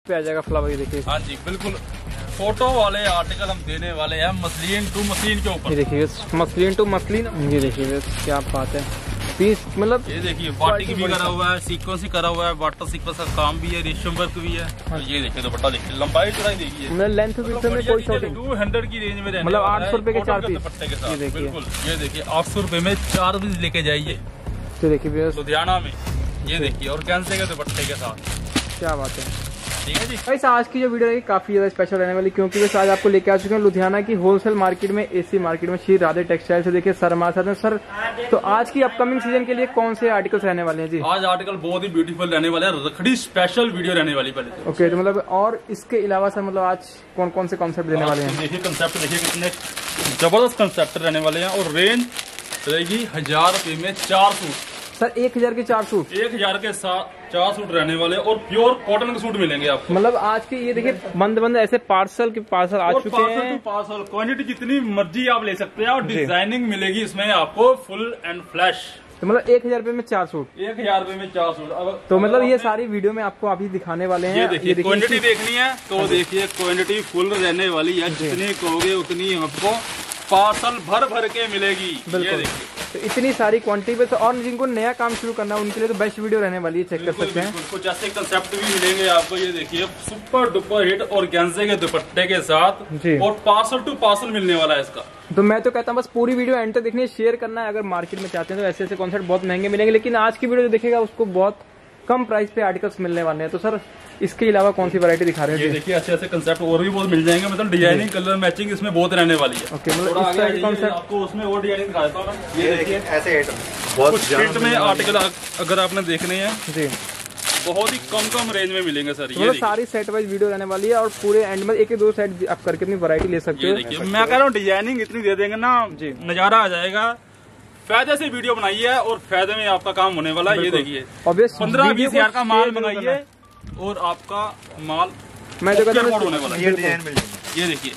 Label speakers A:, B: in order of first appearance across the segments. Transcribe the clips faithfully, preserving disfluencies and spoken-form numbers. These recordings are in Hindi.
A: पे आ जाएगा फ्लावर, ये देखिए।
B: हाँ जी बिल्कुल, फोटो वाले आर्टिकल हम देने वाले हैं मसलिन टू मसलिन के ऊपर।
A: ये देखिए मसलिन टू मसलिन, ये देखिए क्या बात है, पीस मतलब
B: ये देखिए बाटिक भी करा हुआ है, सीक्वेंस भी करा हुआ है, वाटर सीक्वेंस का काम भी है, रेशम वर्क भी है। हाँ। ये देखिए दुपट्टा देखिए, लंबाई चौड़ाई देखिए,
A: मतलब लेंथ में कोई शॉर्टिंग,
B: टू हंड्रेड की रेंज में रहने
A: मतलब आठ सौ रुपए के चार पीस
B: दुपट्टे के साथ। बिल्कुल ये देखिए आठ सौ रुपए में चार पीस लेके जाइए।
A: तो देखिए
B: लुधियाना में, ये देखिए और कैंसे के दुपट्टे के साथ,
A: क्या बात है।
B: ठीक है जी।
A: भाई आज की जो वीडियो है काफी ज्यादा स्पेशल रहने वाली, क्योंकि बस आज आपको लेके आ चुके हैं लुधियाना की होलसेल मार्केट में, एसी मार्केट में, श्री राधे टेक्सटाइल से। देखिए सर हमारे साथ हैं। सर तो आज की अपकमिंग सीजन के लिए कौन से आर्टिकल्स रहने वाले हैं जी?
B: आज आर्टिकल बहुत ही ब्यूटीफुल रहने वाले हैं, रखड़ी स्पेशल वीडियो रहने वाली पहले।
A: ओके, तो मतलब और इसके अलावा सर मतलब आज कौन कौन से कॉन्सेप्ट देने वाले हैं?
B: देखिए कंसेप्ट देखिए कितने जबरदस्त कंसेप्ट रहने वाले हैं, और रेंज रहेगी हजार रुपए में चार सूट।
A: सर एक हजार के चार सूट,
B: एक हजार के साथ चार सूट रहने वाले, और प्योर कॉटन के सूट मिलेंगे आपको।
A: मतलब आज के ये देखिए बंद बंद ऐसे पार्सल के पार्सल आ चुके हैं।
B: पार्सल क्वांटिटी जितनी मर्जी आप ले सकते हैं, और डिजाइनिंग मिलेगी इसमें आपको फुल एंड फ्लैश।
A: तो मतलब एक हजार रुपए में चार सूट,
B: एक हजार रुपए में चार सूट। अब
A: तो मतलब ये सारी वीडियो में आपको अभी दिखाने वाले हैं।
B: ये देखिए क्वांटिटी देखनी है तो देखिए क्वांटिटी फुल रहने वाली है, जितनी कहोगे उतनी आपको पार्सल भर भर के मिलेगी। ये देखिए
A: तो इतनी सारी क्वांटिटी पे, तो और जिनको नया काम शुरू करना है उनके लिए तो बेस्ट वीडियो रहने वाली है, चेक कर सकते हैं।
B: कुछ ऐसे कंसेप्ट भी मिलेंगे आपको, ये देखिए सुपर डुपर हिट और गेंजे के दुपट्टे के साथ जी, और पार्सल टू पार्सल मिलने वाला है इसका।
A: तो मैं तो कहता हूँ बस पूरी वीडियो एंड तक देखनी है, शेयर करना है। अगर मार्केट में चाहते हैं तो ऐसे ऐसे कॉन्सेप्ट बहुत महंगे मिलेंगे, लेकिन आज की वीडियो जो देखेगा उसको बहुत कम प्राइस पे आर्टिकल्स मिलने वाले हैं। तो सर इसके अलावा कौन सी वैरायटी दिखा रहे हैं?
B: ये देखिए ऐसे ऐसे कंसेप्ट और भी बहुत मिल जाएंगे, मतलब डिजाइनिंग कलर मैचिंग इसमें बहुत रहने वाली है।
A: ओके, मतलब इस तरह के कॉन्सेप्ट
B: आपको उसमें और डिजाइनिंग दिखा देता हूं।
C: ये देखिए ऐसे बहुत
B: हिट में आर्टिकल अगर आपने देखने हैं
A: जी,
B: बहुत ही कम कम रेंज में मिलेंगे सर।
A: ये सारी सेट वाइज वीडियो रहने वाली है, और पूरे एंड में एक एक दो सेट आप करके अपनी वैरायटी ले सकते हो।
B: देखिए मैं कह रहा हूँ डिजाइनिंग इतनी दे देंगे ना जी, नजारा आ जाएगा। फायदे से वीडियो बनाइए और फायदे में आपका काम होने वाला है। ये देखिए पंद्रह बीस हजार का माल मंगाइए और आपका माल
A: मैं जो कहता हूँ
B: होने वाला है।
C: ये डिजाइन मिल जाएगी।
B: ये देखिए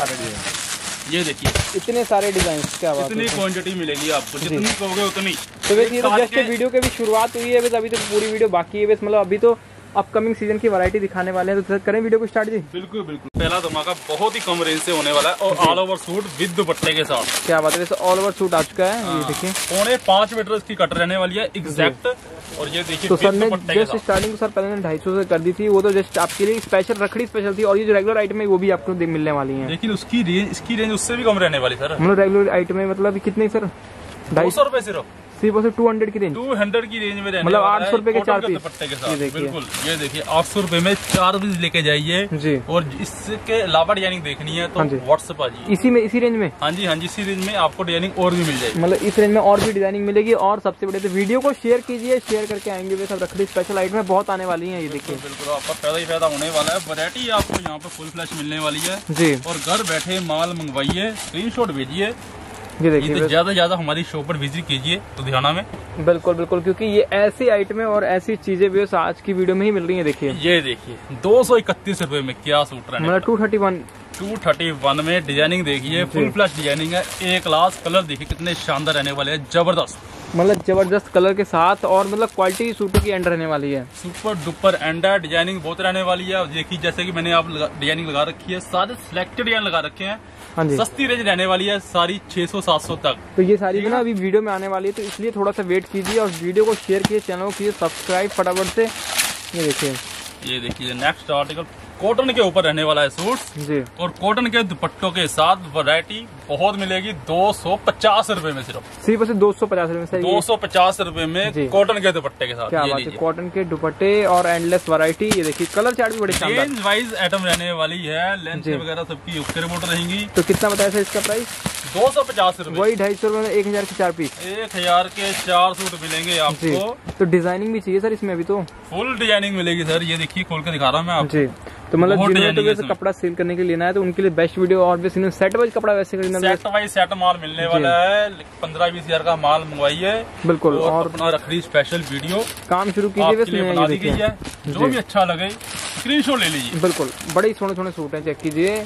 B: ये देखिए
A: इतने सारे डिजाइन, क्या बात है।
B: इतनी क्वांटिटी मिलेगी आपको, जितनी कहोगे उतनी।
A: तो वैसे तो जस्ट वीडियो की भी शुरुआत हुई है, बस अभी तो पूरी वीडियो बाकी है। बस मतलब अभी तो अपकमिंग सीजन की वैरायटी दिखाने वाले हैं, तो करें वीडियो को स्टार्ट जी।
B: बिल्कुल बिल्कुल, पहला धमाका बहुत ही कम रेंज से होने वाला है, और ऑल ओवर सूट विद दुपट्टे के साथ।
A: क्या बात है, वैसे ऑल ओवर सूट आ चुका है। ये देखिए
B: पौने पांच मीटर इसकी कट रहने वाली है एग्जैक्ट। और ये देखिए
A: तो सर ने जस्ट स्टार्टिंग सर पहले ढाई सौ से कर दी थी, वो तो जस्ट आपके लिए स्पेशल रखड़ी स्पेशल थी, और ये जो रेगुलर आइटम है वो भी आपको मिलने वाली है।
B: लेकिन उसकी रेंज इसकी रेंज उससे भी कम रहने वाली सर।
A: मतलब रेगुलर आइटम में मतलब कितने सर?
B: ढाई सौ रुपए सिर्फ,
A: सिर्फ टू हंड्रेड की रेंज,
B: टू हंड्रेड की रेंज में रहने
A: मतलब आठ सौ रुपए के चार पीस
B: दुपट्टे के साथ। बिल्कुल ये देखिए आठ सौ रुपए में चार पीस लेके जाइए जी। और इसके अलावा डिजाइनिंग देखनी है तो व्हाट्सएप आ जाइए।
A: इसी में इसी रेंज में
B: हाँ जी हाँ जी, इसी रेंज में आपको डिजाइनिंग और भी मिल जाएगी।
A: मतलब इस रेंज में और भी डिजाइनिंग मिलेगी। और सबसे बड़े तो वीडियो को शेयर कीजिए, शेयर करके आएंगे वे सब रखड़ी स्पेशल आइटम में बहुत आने वाली है। ये देखिए
B: बिल्कुल आपका फायदा ही फायदा होने वाला है। वैरायटी आपको यहाँ पे फुल फ्लैश मिलने वाली है
A: जी, और
B: घर बैठे माल मंगवाइए, स्क्रीनशॉट भेजिए।
A: ये देखिए
B: तो ज्यादा ज्यादा हमारी शॉप पर विजिट कीजिए लुधियाना में।
A: बिल्कुल बिल्कुल, क्योंकि ये ऐसी आइटमें और ऐसी चीजें भी आज की वीडियो में ही मिल रही है। देखिए
B: ये देखिए दो सौ इकतीस रूपए में क्या सूट रहने,
A: मतलब two thirty one
B: two thirty one में डिजाइनिंग देखिए, फुल फ्लैश डिजाइनिंग है, एक क्लास कलर देखिए कितने शानदार रहने वाले हैं, जबरदस्त,
A: मतलब जबरदस्त कलर के साथ, और मतलब क्वालिटी सूटों की एंड रहने वाली है,
B: सुपर डुपर एंड है। डिजाइनिंग बहुत रहने वाली है। देखिए जैसे कि मैंने आप डिजाइनिंग लगा रखी है, सारे सिलेक्टेड डिजाइन लगा रखे हैं। हाँ जी, सस्ती रेंज रहने वाली है सारी छह सौ सात सौ तक।
A: तो ये सारी ना अभी वीडियो में आने वाली है, तो इसलिए थोड़ा सा वेट कीजिए और वीडियो को शेयर कीजिए, चैनल को कीजिए सब्सक्राइब फटाफट से। ये देखिए
B: ये देखिए नेक्स्ट आर्टिकल कॉटन के ऊपर रहने वाला है सूट जी, और कॉटन के दुपट्टों के साथ वैरायटी बहुत मिलेगी दो सौ पचास रूपए में, सिर्फ
A: सिर्फ दो सौ पचास रूपए में,
B: दो सौ पचास रूपए में कॉटन के दुपट्टे के साथ।
A: क्या बात है, कॉटन के दुपट्टे और एंडलेस वैरायटी। ये देखिए कलर चार्ट भी बड़े शानदार,
B: रेंज वाइज आइटम रहने वाली है, लेंथ वगैरह सबकी ओके रिपोर्ट रहेंगी।
A: तो कितना बताया सर इसका प्राइस?
B: दो सौ पचास रूपए,
A: वही ढाई सौ रूपए में एक हजार के चार पीस,
B: एक हजार के चार सूट मिलेंगे आपको।
A: तो डिजाइनिंग भी चाहिए सर इसमें? अभी तो फुल
B: डिजाइनिंग मिलेगी सर। ये देखिए खोल के दिखा रहा हूँ मैं आपको
A: जी। तो मतलब जिन्होंने तो वैसे कपड़ा सेल करने के लिए लेना है तो उनके लिए बेस्ट वीडियो, और वैसे सेट वाइज कपड़ा वैसे खरीदना,
B: सेट वाइज सेट माल मिलने वाला है। पंद्रह बीस हजार का माल मंगवाइए बिल्कुल, और, और अपना रखड़ी स्पेशल वीडियो काम शुरू कीजिए, बना दी गई है। जो भी अच्छा लगे स्क्रीनशॉट ले लीजिए। बिल्कुल
A: बड़े ही सोने सोने सूट है, चेक कीजिए,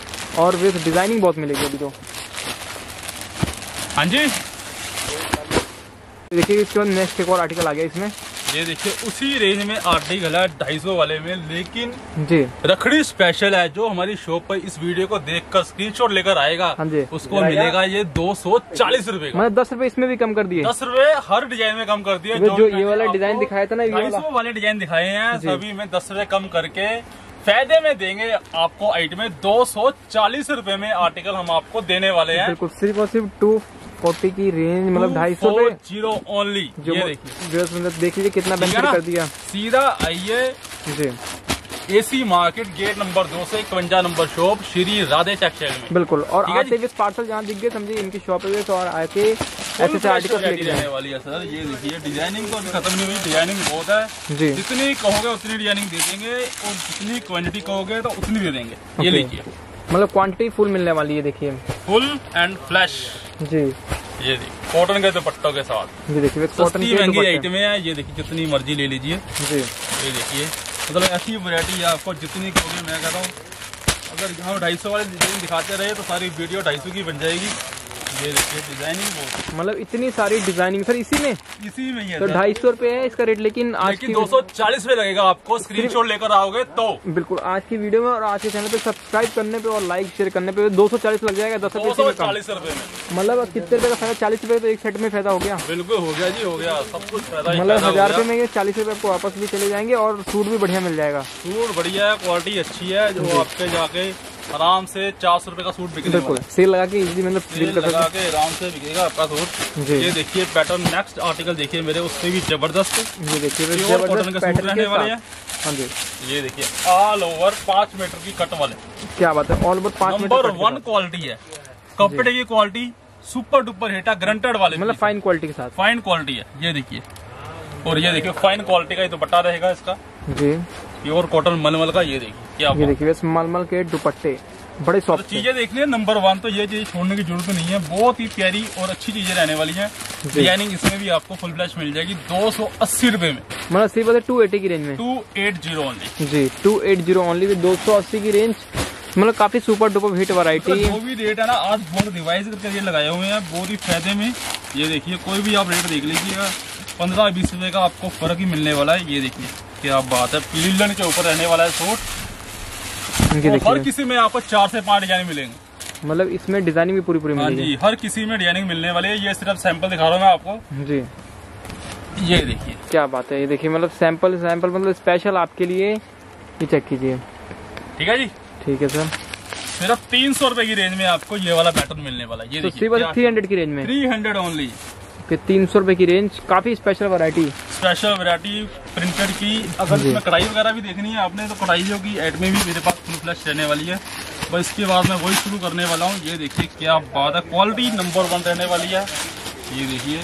A: और वैसे डिजाइनिंग बहुत मिलेगी अभी तो। हाँ जी देखिए इसके बाद नेक्स्ट एक और आर्टिकल आ गया इसमें।
B: ये देखिए उसी रेंज में आर्टिकल है ढाई सौ वाले में, लेकिन
A: जी
B: रखड़ी स्पेशल है। जो हमारी शॉप पर इस वीडियो को देखकर स्क्रीनशॉट लेकर आएगा उसको मिलेगा ये दो सौ चालीस रूपए का।
A: मतलब दस रूपए इसमें भी कम कर दिए,
B: दस रूपए हर डिजाइन में कम कर दिए।
A: जो, जो ये वाला डिजाइन दिखाया था ना,
B: ढाई सौ वाले डिजाइन दिखाए हैं सभी में दस रूपए कम करके फायदे में देंगे आपको। आइटम में दो सौ चालीस रूपए में आर्टिकल हम आपको देने वाले हैं।
A: बिल्कुल सिर्फ और सिर्फ टू फोर्टी की रेंज, मतलब ढाई सौ
B: जीरो ओनली। ये देखिए
A: मतलब देख लीजिए कितना बेनिफिट कर दिया।
B: सीधा आइए
A: ji
B: AC market gate number दो सौ इक्यावन number shop Shri Radhe textile में।
A: बिल्कुल। और आते हुए पार्सल जहाँ दिख गए समझिए इनकी शॉप है, तो और आके ऐसे से आर्टिकल लेके
B: जाने वाली है सर। ये देखिए डिजाइनिंग तो अभी खत्म नहीं हुई, डिजाइनिंग बहुत है जी। जितनी कहोगे उतनी डिजाइनिंग दे देंगे और जितनी क्वांटिटी कहोगे तो उतनी दे देंगे। ये देखिए
A: मतलब क्वांटिटी फुल मिलने वाली है। देखिए फुल
B: एंड फ्लैश जी। ये देखिए कॉटन के दुपट्टों के साथ। ये देखिए कॉटन की महंगी आइटम है। ये देखिए जितनी मर्जी ले लीजिए जी। ये देखिए मतलब ऐसी वैरायटी है आपको जितनी कहोगे। मैं कहता हूँ अगर यहाँ ढाई सौ वाले डिजाइन दिखाते रहे तो सारी वीडियो ढाई सौ की बन जाएगी। ये देखिए डिजाइनिंग बहुत, मतलब
A: इतनी सारी डिजाइनिंग सर इसी में
B: इसी में ही है।
A: तो ढाई सौ रूपये है इसका रेट, लेकिन आज की
B: दो सौ चालीस रूपए लगेगा आपको स्क्रीनशॉट लेकर आओगे तो।
A: बिल्कुल आज की वीडियो में और आज के चैनल पे सब्सक्राइब करने पे और लाइक शेयर करने पे दो सौ चालीस लग जाएगा। दस
B: रुपए चालीस रूपए में
A: मतलब कितने रुपए का फायदा? चालीस रूपए तो एक सेट में फायदा हो गया।
B: बिल्कुल हो गया जी, हो गया सब कुछ फायदा।
A: मतलब हजार रूपए में ये चालीस रूपए आपको वापस भी चले जाएंगे और सूट भी बढ़िया मिल जाएगा।
B: सूट बढ़िया है, क्वालिटी अच्छी है, जो आपके जाके आराम से चार सौ रूपये का सूट बिकेगा।
A: बिल्कुल सेल लगा के इजीली मतलब
B: सेल लगा के आराम से बिकेगा आपका सूट। ये देखिए पैटर्न नेक्स्ट आर्टिकल देखिए मेरे, उससे भी जबरदस्त।
A: ये देखिए
B: कॉटन के सूट रहने वाले हैं। हाँ जी ये देखिए ऑल ओवर पाँच मीटर की कट वाले।
A: क्या बात है, ऑल ओवर पाँच
B: नंबर वन क्वालिटी है। कपड़े की क्वालिटी सुपर डुपर हिट है, गारंटेड वाले,
A: मतलब फाइन क्वालिटी के साथ।
B: फाइन क्वालिटी है ये देखिए। और ये देखिए फाइन क्वालिटी का ये दुपट्टा रहेगा इसका जी, प्योर कॉटन मलमल का। ये देखिए क्या
A: ये देखिए मलमल के दुपट्टे बड़े सॉफ्ट।
B: तो चीजें देखनी है नंबर वन, तो ये चीज छोड़ने की जरूरत नहीं है। बहुत ही प्यारी और अच्छी चीजें रहने वाली हैं। डिजाइनिंग इसमें भी आपको फुल फ्लैश मिल जाएगी दो सौ अस्सी रूपये में,
A: मतलब सिर्फ टू एटी की रेंज में।
B: टू एट जीरो ओनली
A: जी, टू एट जीरो ओनली दो सौ अस्सी की रेंज, मतलब काफी सुपर डुपर हिट वैरायटी।
B: जो भी रेट है ना आज बहुत रिवाइज करके रेट लगाए हुए हैं, बहुत ही फायदे में। ये देखिए कोई भी आप रेट देख लीजिएगा, पंद्रह बीस रूपए का आपको फर्क ही मिलने वाला है। ये देखिए क्या बात है, लीलन के ऊपर रहने वाला है सूट। हर किसी में आपको चार से पांच डिजाइन मिलेंगे, मतलब इसमें डिजाइनिंग भी पूरी पूरी मिलेगी। हाँ जी हर किसी में डिजाइनिंग मिलने वाली है। ये सिर्फ सैंपल दिखा रहा हूँ मैं आपको जी। ये देखिए क्या बात है, ये देखिए मतलब सैंपल सैंपल मतलब स्पेशल आपके लिए। ये चेक कीजिए, ठीक है जी। ठीक है सर, सिर्फ तीन सौ रूपये की रेंज में आपको ये वाला पैटर्न मिलने वाला है। ये तो देखिए थ्री हंड्रेड की रेंज में, थ्री हंड्रेड ओनली तीन सौ रूपये की रेंज। काफी special variety, special variety printed की। अगर इसमें कढ़ाई वगैरह भी देखनी है आपने तो कढ़ाइयों की एड में भी मेरे पास फुल फ्लैश रहने वाली है। बस इसके बाद मैं वही शुरू करने वाला हूँ। ये देखिए क्या बात है, क्वालिटी नंबर वन रहने वाली है। ये देखिए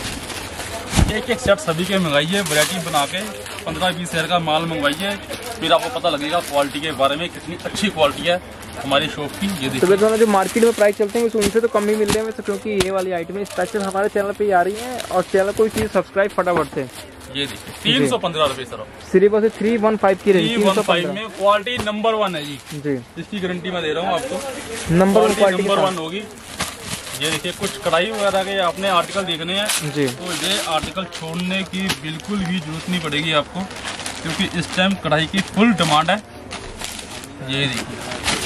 B: एक एक सेट सभी के मंगाइए, वैरायटी बना के पंद्रह बीस हजार का माल मंगवाइए, फिर आपको पता लगेगा क्वालिटी के बारे में कितनी अच्छी क्वालिटी है हमारी शॉप की। ये देखिए तो जो मार्केट में प्राइस चलते हैं उनसे तो कम ही मिल रहे हैं, क्योंकि ये वाली आइटमें स्पेशल हमारे चैनल पे आ रही हैं और चैनल को चीज सब्सक्राइब फटाफट से। ये देखिए तीन सौ पंद्रह रूपए सर, सिर्फ से थ्री वन फाइव की रेंज, तीन सौ फाइव में क्वालिटी नंबर वन है जी जी। इसकी गारंटी मैं दे रहा हूँ आपको, number one quality number one होगी। ये देखिए कुछ कढ़ाई वगैरह के आपने आर्टिकल देखने हैं जी, तो ये आर्टिकल छोड़ने की बिल्कुल भी जरूरत नहीं पड़ेगी आपको, क्योंकि इस टाइम कढ़ाई की फुल डिमांड है। ये देखिए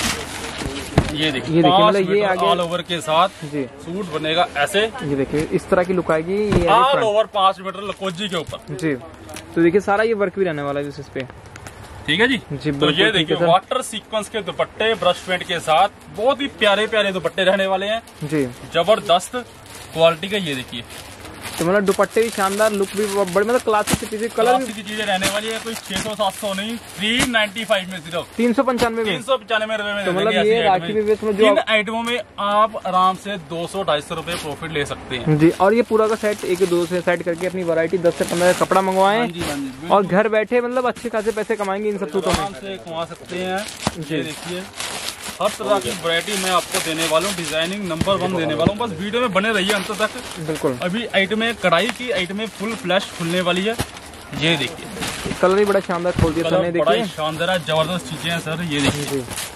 B: ये देखिए ये देखिए मतलब ये आगे ऑल ओवर के साथ जी सूट बनेगा ऐसे। ये देखिए इस तरह की लुक आएगी, ये ऑल ओवर पांच मीटर लकोजी के ऊपर जी। तो देखिए सारा ये वर्क भी रहने वाला है इस पे, ठीक है जी जी। तो ये देखिए वाटर सीक्वेंस के दुपट्टे ब्रश पेंट के साथ, बहुत ही प्यारे प्यारे दुपट्टे रहने वाले हैं जी, जबरदस्त क्वालिटी का। ये देखिए तो मतलब दुपट्टे भी शानदार, लुक भी बड़े, मतलब क्लासिक चीजें, कलर की चीजें रहने वाली है। कोई छह सौ सात सौ नहीं, थ्री नाइन्टी फाइव में सिर्फ तीन सौ पंचानवे तीन सौ पचानवे रुपए में। तो मतलब ये राखी भी जो इन आइटमों में आप आराम से दो सौ ढाई सौ रूपये प्रॉफिट ले सकते हैं जी। और ये पूरा का सेट एक दो से सेट करके अपनी वैरायटी दस से पंद्रह कपड़ा मंगवाएं और घर बैठे मतलब अच्छे खासे पैसे कमाएंगे इन सब सूटों में, से कमा सकते हैं। ये देखिए हर तरह की वैरायटी मैं आपको देने वाला हूँ, डिजाइनिंग नंबर वन देने वाला हूँ। बस वीडियो में बने रहिए अंत तक। बिल्कुल अभी आइटमें कढ़ाई की आइटमें फुल फ्लैश खुलने वाली है। ये देखिए कलर भी बड़ा शानदार खोल दिया सर ने, देखिए शानदार है, जबरदस्त चीजें हैं सर। ये देखिए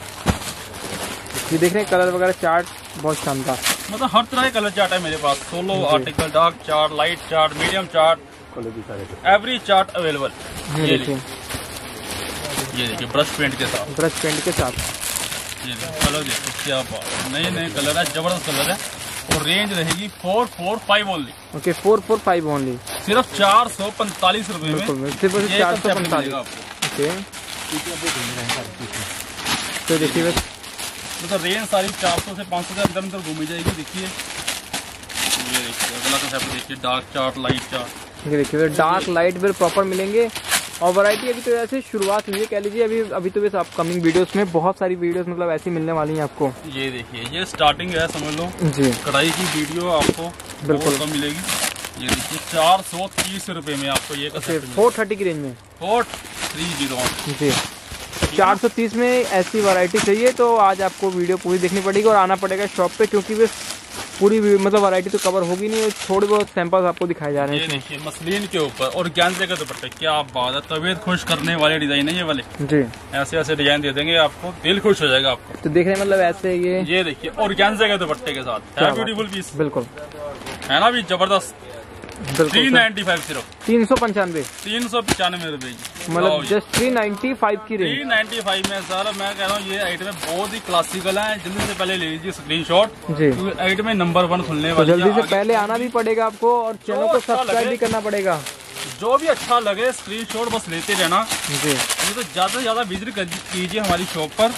B: ये देख रहे हैं कलर वगैरह चार्ट बहुत शानदार, मतलब हर तरह के कलर चार्ट है मेरे पास। Solo article, dark chart, light chart, medium chart, every chart available. ये देखिए, ये देखिए ब्रश पेंट के साथ,
A: ब्रश पेंट के साथ।
B: ये कलर देखो क्या बात, नए नए कलर है, जबरदस्त कलर है। और रेंज रहेगी four four five only.
A: Okay, four four five only,
B: सिर्फ चार सौ पैंतालीस रूपए में,
A: सिर्फ चार सौ पैंतालीस। ओके, तो देखिए बस
B: मतलब रेंज सारी चार सौ से पाँच सौ के अंदर अंदर घूमी जाएगी। देखिए ये देखिए अगला कंसेप्ट देखिए, डार्क चार्ट, लाइट चार्ट।
A: ये देखिए डार्क लाइट बिल प्रॉपर मिलेंगे। और वैरायटी अभी तो ऐसे शुरुआत हुई है कह लीजिए, अभी अभी तो वैसे अपकमिंग वीडियोस में बहुत सारी वीडियोस मतलब ऐसी मिलने वाली हैं आपको।
B: ये देखिए ये स्टार्टिंग है समझ लो
A: जी,
B: कढ़ाई की वीडियो आपको
A: बिल्कुल
B: कम मिलेगी। ये देखिए चार सौ तीस रूपए में आपको ये
A: फोर थर्टी की रेंज में,
B: फोर थ्री जीरो
A: जी चार सौ तीस में ऐसी वैरायटी चाहिए तो आज आपको वीडियो पूरी देखनी पड़ेगी और आना पड़ेगा शॉप पे, क्योंकि वे पूरी मतलब वैरायटी तो कवर होगी नहीं, थोड़े बहुत सैंपल्स आपको दिखाए जा रहे हैं।
B: ये देखिए मसलिन के ऊपर और गेंजे का दुपट्टा, क्या बात है, तबीयत खुश करने वाले डिजाइन है ये वाले। जी, ऐसे ऐसे डिजाइन दे देंगे आपको, दिल खुश हो जाएगा आपको।
A: तो देखने मतलब ऐसे ये
B: ये देखिए और गेंजे के दुपट्टे के साथ है, ब्यूटीफुल पीस,
A: बिल्कुल
B: है ना भी जबरदस्त। थ्री नाइन्टी फाइव सिर्फ
A: तीन सौ पंचानवे
B: तीन सौ पचानवे रुपए की,
A: मतलब जस्ट थ्री नाइन्टी फाइव की रेंज।
B: थ्री नाइन्टी फाइव में सर मैं कह रहा हूँ ये आइटम बहुत ही क्लासिकल है। जल्दी से पहले ले लीजिए स्क्रीनशॉट जी, आइटम नंबर वन खुलने वाली है।
A: जल्दी से पहले आना भी पड़ेगा आपको और चैनल को सब्सक्राइब भी करना पड़ेगा।
B: जो भी अच्छा लगे स्क्रीनशॉट बस लेते रहना जी। ये तो ज्यादा से ज्यादा विजिट कीजिए हमारी शॉप पर,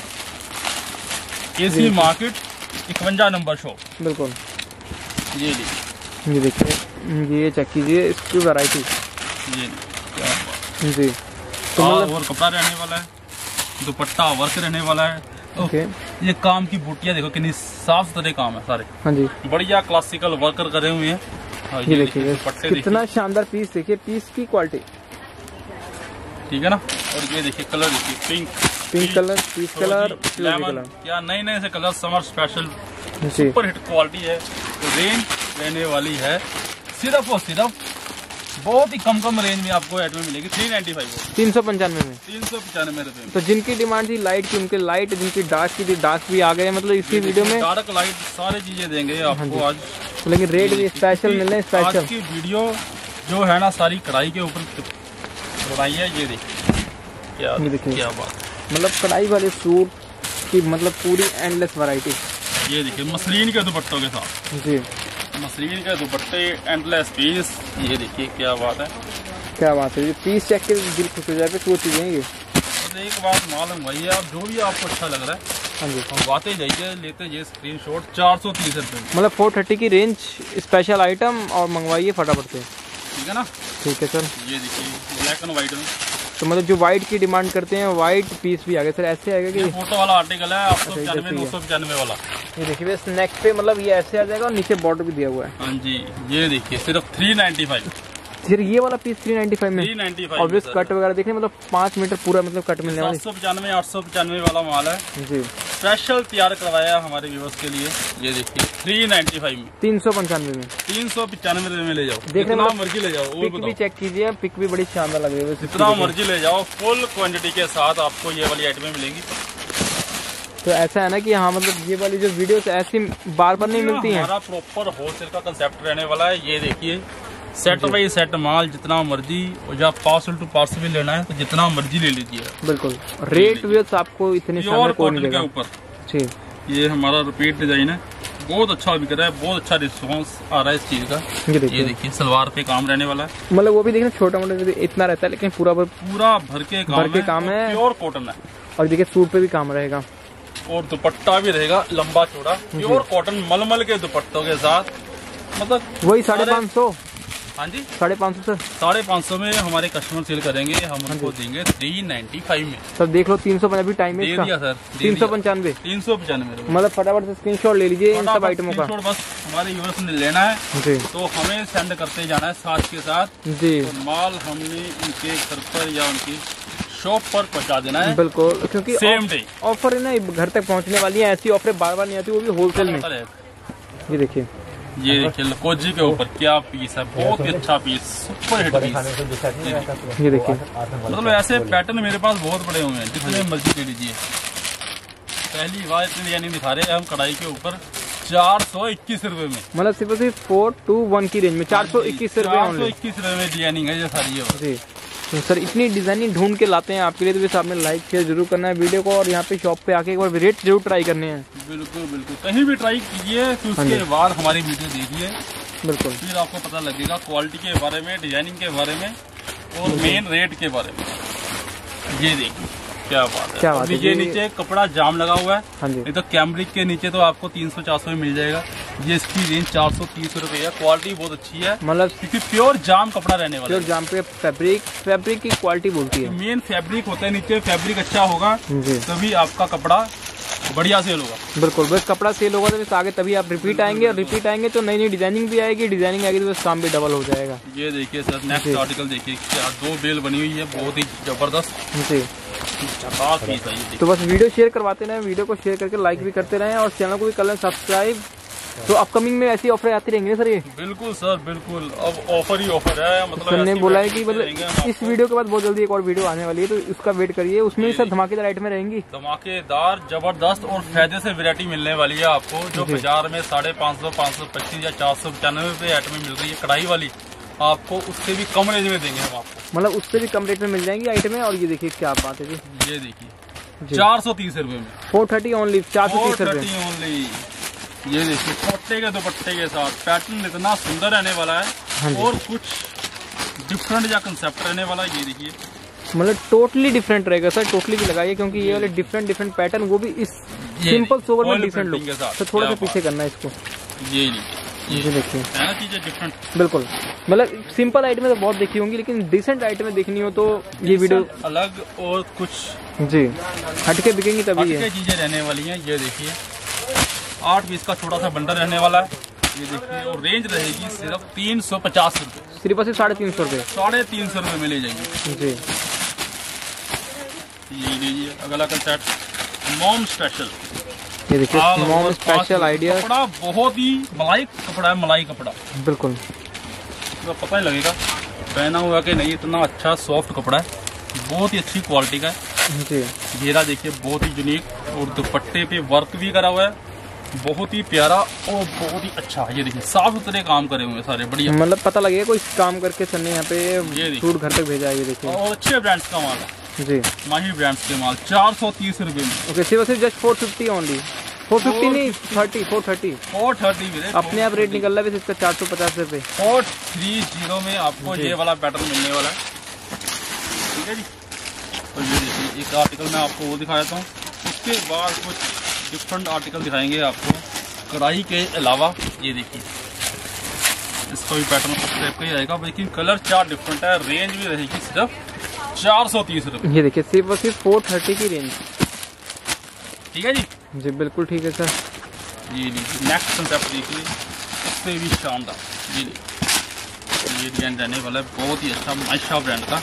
B: एसी मार्केट इक्यावन नंबर शॉप, बिल्कुल। ये लीजिए,
A: ये देखिए, ये चेक कीजिए इसकी वैरायटी,
B: ये क्या
A: जी।
B: तो और कपड़ा रहने वाला है, दुपट्टा वर्क रहने वाला है। ओके, ये काम की बूटियां देखो कितनी साफ सुथरे काम है सारे। हाँ जी, बढ़िया क्लासिकल वर्कर करे हुए हैं।
A: ये, ये देखिए कितना शानदार पीस, देखिए पीस की क्वालिटी,
B: ठीक है ना। और ये देखिए कलर देखिए, pink
A: pink colour, peach colour,
B: lemon, क्या नए नए से colour, summer special super hit quality है। तो रेंज रहने वाली है सिर्फ और सिर्फ बहुत ही कम कम रेंज में आपको आइटम मिलेगी, थ्री नाइन्टी फाइव
A: तीन सौ पंचानवे में,
B: तीन सौ पचानवे रुपए।
A: तो जिनकी डिमांड थी लाइट की उनके लाइट, जिनकी डार्क की थी डार्क भी आ गए, मतलब इसी वीडियो में
B: डार्क लाइट सारी चीजें देंगे आपको आज,
A: लेकिन रेट भी स्पेशल मिल रहे हैं। स्पेशल
B: की वीडियो जो है ना सारी कढ़ाई के ऊपर बनाई है। ये देखिए क्या देखिए क्या बात,
A: मतलब कढ़ाई वाले सूट की मतलब पूरी एंडलेस वैरायटी।
B: ये देखिए मसलिन के दुपट्टों के साथ जी, मसलिन के दुपट्टे एंडलेस पीस। ये देखिए क्या बात है,
A: क्या बात है, ये पीस चेक के दिल खुश हो जाए पे सोच देंगे।
B: तो एक बात मालूम भाई है, आप जो भी आपको अच्छा लग रहा है हाँ जी हम बातें जाइए लेते जाइए स्क्रीनशॉट। चार सौ तीस रुपये
A: मतलब फोर थर्टी की रेंज, स्पेशल आइटम और मंगवाइए फटाफट से,
B: ठीक है ना। ठीक है सर, ये देखिए ब्लैक एंड व्हाइट में,
A: तो मतलब जो व्हाइट की डिमांड करते हैं व्हाइट पीस भी आ गए सर। ऐसे आएगा कि
B: फोटो वाला आर्टिकल है, आठ सौ पचानवे नौ सौ पचानवे वाला।
A: ये देखिए नेक पे मतलब ये ऐसे आ जाएगा और नीचे बॉर्डर भी दिया हुआ है।
B: हाँ जी, ये देखिए सिर्फ थ्री नाइन्टी फाइव,
A: फिर ये वाला पीस थ्री नाइन्टी फाइव में,
B: थ्री नाइन्टी फाइव
A: और कट वगैरह देखने मतलब पाँच मीटर पूरा मतलब कट मिलने वाला।
B: सात सौ पचानवे आठ सौ पचानवे वाला माल है जी, स्पेशल तैयार करवाया हमारे व्यूअर्स के लिए। ये देखिए थ्री नाइन्टी फाइव में,
A: तीन सौ पंचानवे में,
B: तीन सौ पचानवे में ले जाओ,
A: देखने
B: जितना मर्जी ले जाओ।
A: पिक भी चेक कीजिए, पिक भी बड़ी शानदार लग रही है,
B: जितना मर्जी ले जाओ, फुल क्वांटिटी के साथ आपको ये वाली आइटमें मिलेंगी।
A: तो ऐसा है ना कि हाँ मतलब ये वाली जो वीडियोस ऐसी बार बार नहीं मिलती हैं।
B: हमारा प्रॉपर होलसेल का कंसेप्ट रहने वाला है। ये देखिए सेट बाई सेट माल, जितना मर्जी, और जब पार्सल टू पार्सल भी लेना है तो जितना मर्जी ले लीजिए,
A: बिल्कुल। रेट भी आपको इतने
B: प्योर कॉटन के ऊपर जी। ये हमारा रिपीट डिजाइन है, बहुत अच्छा बिक रहा है, बहुत अच्छा रिस्पॉन्स आ रहा है इस चीज का। ये देखिए सलवार पे काम रहने वाला है,
A: मतलब वो भी देखना छोटा मोटा इतना रहता है, लेकिन पूरा
B: पूरा भर के काम
A: भर के काम है,
B: प्योर कॉटन है।
A: और देखिए सूट पे भी काम रहेगा,
B: और दुपट्टा भी रहेगा लंबा चौड़ा, प्योर कॉटन मलमल के दुपट्टों के साथ, मतलब
A: वही साढ़े पाँच सौ
B: हाँ जी
A: साढ़े पाँच सौ सर,
B: साढ़े पाँच सौ में हमारे कस्टमर सेल करेंगे, हम उनको देंगे थ्री नाइन्टी फाइव में।
A: सर देख लो तीन सौ अभी टाइम
B: दे दिया सर,
A: तीन सौ पंचानवे
B: तीन सौ पचानवे
A: मतलब फटाफट से स्क्रीनशॉट ले लीजिए इन सब आइटमों का।
B: बस हमारे यूजर्स ने लेना है जी, तो हमें सेंड करते जाना है साथ के साथ जी। तो माल हमने उनके घर पर या उनकी शॉप पर पहुंचा देना है, बिल्कुल, क्योंकि सेम डे
A: ऑफर है ना, घर तक पहुंचने वाली है। ऐसी ऑफर बार बार नहीं आती, वो भी होलसेल में। ये देखिए,
B: ये देखिए लकोजी के ऊपर क्या पीस है, बहुत ही अच्छा पीस, सुपर हिट पीस।
A: ये देखिए
B: मतलब ऐसे पैटर्न मेरे पास बहुत बड़े हुए हैं, जितने मर्जी ले लीजिए। पहली बार इतनी डिजाइनिंग दिखा रहे हैं हम कढ़ाई के ऊपर, चार सौ इक्कीस रूपए में,
A: मतलब सिर्फ सिर्फ फोर टू वन की रेंज में चार सौ इक्कीस रूपए
B: चार सौ इक्कीस रूपए में डिजाइनिंग है ये सारी है
A: जी। तो सर इतनी डिजाइनिंग ढूंढ के लाते हैं आपके लिए, तो वैसे आपने लाइक शेयर जरूर करना है वीडियो को, और यहाँ पे शॉप पे आके एक बार रेट जरूर ट्राई करने हैं।
B: बिल्कुल बिल्कुल, कहीं भी ट्राई कीजिए फिर उसके बाद हमारी वीडियो देखिए,
A: बिल्कुल
B: फिर आपको पता लगेगा क्वालिटी के बारे में, डिजाइनिंग के बारे में और मेन रेट के बारे में। ये देखिए क्या बात है,
A: क्या बात है।
B: ये नीचे कपड़ा जाम लगा हुआ है,
A: हाँ जी,
B: ये तो कैमरिक के नीचे तो आपको तीन सौ चार सौ में मिल जाएगा। ये इसकी रेंज चार सौ तीस रूपए है, क्वालिटी बहुत अच्छी है,
A: मतलब
B: क्योंकि प्योर जाम कपड़ा रहने वाला है।
A: प्योर जाम पे फैब्रिक फैब्रिक की क्वालिटी बोलती है,
B: मेन फैब्रिक होता है, नीचे फैब्रिक अच्छा होगा
A: जी,
B: तभी आपका कपड़ा बढ़िया सेल होगा।
A: बिल्कुल, बस कपड़ा सेल होगा तो बस आगे तभी आप रिपीट आएंगे, और रिपीट आएंगे तो नई नई डिजाइनिंग भी आएगी, डिजाइनिंग आएगी तो बस काम भी डबल हो जाएगा।
B: ये देखिए सर नेक्स्ट आर्टिकल देखिए, क्या दो बेल बनी हुई है, बहुत ही जबरदस्त
A: जी।
B: झकास पीस है ये।
A: तो बस वीडियो शेयर करवाते रहें, वीडियो को शेयर करके लाइक भी करते रहें, और चैनल को भी कर लें सब्सक्राइब। तो अपकमिंग में ऐसी ऑफर आती रहेंगी सर ये?
B: बिल्कुल सर बिल्कुल, अब ऑफर ही ऑफर है। मतलब
A: सर ने बोला है कि मतलब इस वीडियो के बाद बहुत जल्दी एक और वीडियो आने वाली है, तो उसका वेट करिए, उसमें भी सर धमाकेदार आइटमें रहेंगी,
B: धमाकेदार जबरदस्त और फायदे से वैरायटी मिलने वाली है आपको। जो बाजार में साढ़े पाँच सौ पाँच सौ पच्चीस या चार सौ पचानवे रुपए आइटमें मिल रही है कढ़ाई वाली, आपको उससे भी कम रेंज में देंगे हम आपको,
A: मतलब उससे भी कम रेट में मिल जाएंगी आइटमें। और ये देखिए क्या बात है जी,
B: ये देखिए चार सौ तीस रूपए में
A: फोर थर्टी ओनली, चार सौ तीस रूपए
B: ओनली। ये देखिए दुपट्टे के दुपट्टे के साथ पैटर्न इतना सुंदर रहने वाला है, और कुछ डिफरेंट या कंसेप्ट रहने वाला है। ये देखिए
A: मतलब टोटली डिफरेंट रहेगा सर, टोटली भी लगाइए, क्योंकि ये वाले डिफरेंट डिफरेंट पैटर्न, वो भी इस सिंपल सोवर में डिफरेंट लुक। तो थोड़ा सा पीछे करना है इसको,
B: ये
A: ये देखिए
B: है ना चीजें डिफरेंट।
A: बिल्कुल, मतलब सिंपल आइटमें तो बहुत देखी होंगी, लेकिन डिसेंट आइटमें देखनी हो तो ये वीडियो
B: अलग और कुछ
A: जी हटके बिकेंगी तभी है,
B: चीजें रहने वाली हैं। ये देखिए आठ पीस का छोटा सा बंडल रहने वाला है, ये देखिए, और रेंज रहेगी सिर्फ तीन सौ पचास रूपए,
A: सिर्फ सिर्फ साढ़े तीन सौ रूपए
B: साढ़े तीन सौ रूपये में ले जाएंगे
A: जी।
B: ये लीजिए अगला कंसेप्ट मॉम स्पेशल,
A: ये देखिए मॉम स्पेशल आइडिया,
B: कपड़ा बहुत ही मलाई कपड़ा है, मलाई कपड़ा
A: बिल्कुल,
B: तो पता ही लगेगा पहना हुआ कि नहीं, इतना अच्छा सॉफ्ट कपड़ा है, बहुत ही अच्छी क्वालिटी का है
A: जी।
B: घेरा देखिए बहुत ही यूनिक, और दुपट्टे पे वर्क भी करा हुआ है, बहुत ही प्यारा और बहुत ही अच्छा। ये देखिए साफ सुथरे काम करे हुए सारे, बढ़िया,
A: मतलब पता लगेगा कोई काम करके सर ने यहाँ पे
B: ये
A: सूट घर तक भेजा है। ये देखिए
B: और अच्छे ब्रांड्स का माल है
A: जी,
B: माही ब्रांड्स के माल, चार सौ तीस रूपये में।
A: ओके, सिर्फ सिर्फ just four fifty only, four fifty नहीं thirty, four thirty
B: four thirty में
A: अपने आप रेट निकल रहा है इसका, चार सौ पचास रूपए
B: फोर थ्री जीरो में आपको ये वाला पैटर्न मिलने वाला है, ठीक है जी। और ये देखिए एक आर्टिकल मैं आपको वो दिखा देता हूँ, उसके बाद कुछ डिफरेंट आर्टिकल दिखाएंगे आपको कढ़ाई के अलावा। ये देखिए इसका भी पैटर्न उस टाइप का ही आएगा, लेकिन कलर चार डिफरेंट है, रेंज भी रहेगी सिर्फ चार सौ तीस रुपये।
A: ये देखिए सिर्फ सिर्फ फोर थर्टी की रेंज,
B: ठीक है जी
A: जी बिल्कुल ठीक है सर।
B: ये लीजिए नेक्स्ट कंसेप्ट देखिए, इससे भी शानदार, ये लीजिए ये डिजाइन रहने वाला है बहुत ही अच्छा माइशा ब्रांड का।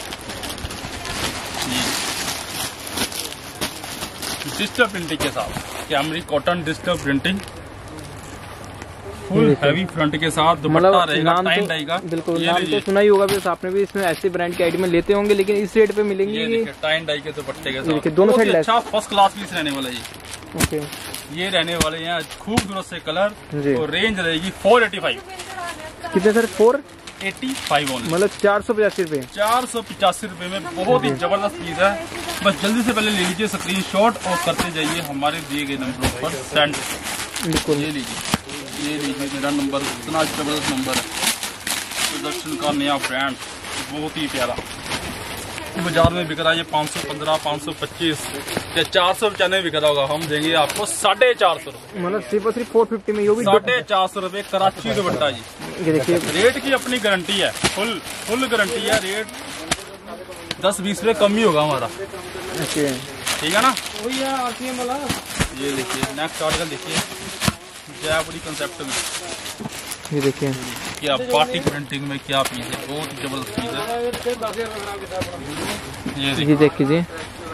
B: डिजिटल प्रिंटिंग के साथ कैमरी cotton digital printing, full heavy front के साथ दुपट्टा रहेगा टाइन डाई का,
A: बिल्कुल नाम तो सुना ही होगा, बस आपने भी इसमें ऐसे ब्रांड के आइटम लेते होंगे, लेकिन इस रेट पे मिलेंगे।
B: ये देखिए टाइन डाई के दुपट्टे के साथ
A: दोनों साइड
B: अच्छा फर्स्ट क्लास पीस रहने वाला है।
A: ओके,
B: ये रहने वाले हैं खूबसूरत से कलर, और रेंज रहेगी फोर एटी फाइव।
A: कितने sir? Four
B: eighty five only,
A: मतलब चार सौ पचासी रूपए
B: चार सौ पचासी रूपए में बहुत ही जबरदस्त पीस है। बस जल्दी से पहले ले लीजिए स्क्रीन शॉट और करते जाइए हमारे दिए गए नंबरों पर सेंड।
A: बिल्कुल
B: ये लीजिए, ये लीजिए मेरा नंबर, इतना जबरदस्त नंबर है, प्रदर्शन का नया ब्रांड, बहुत ही प्यारा। बाजार में बिक रहा है ये पाँच सौ पंद्रह, पाँच सौ पच्चीस या चार सौ पचानवे बिक रहा होगा, हम देंगे आपको साढ़े चार सौ रूपये,
A: मतलब सिर्फ सिर्फ फोर फिफ्टी में, ये भी
B: साढ़े चार सौ रूपये कराची दुपट्टा जी।
A: ये देखिए
B: रेट की अपनी गारंटी है, फुल फुल गारंटी है, रेट दस बीस रुपये कम ही होगा हमारा,
A: ओके
B: ठीक है ना। ये देखिए नेक्स्ट आर्टिकल देखिए, जयपुरी कंसेप्ट में,
A: ये देखिए
B: क्या पार्टी प्रिंटिंग में क्या पीस है, बहुत ही जबरदस्त पीस है। ये
A: ये देख लीजिए,